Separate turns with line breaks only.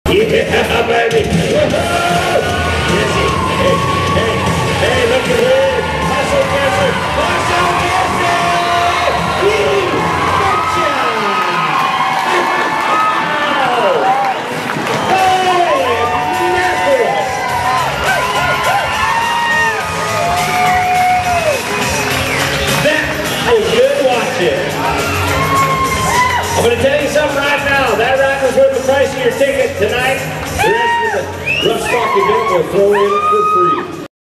Yeah, baby. Jesse, hey, look at her. Hustle, Jesse. Hustle, Jesse. You betcha. Holy mackerel. That is good watching. I'm going to tell you something right now. That rider's worth the price of your ticket tonight. The rest of the rough stock event will throw in for free.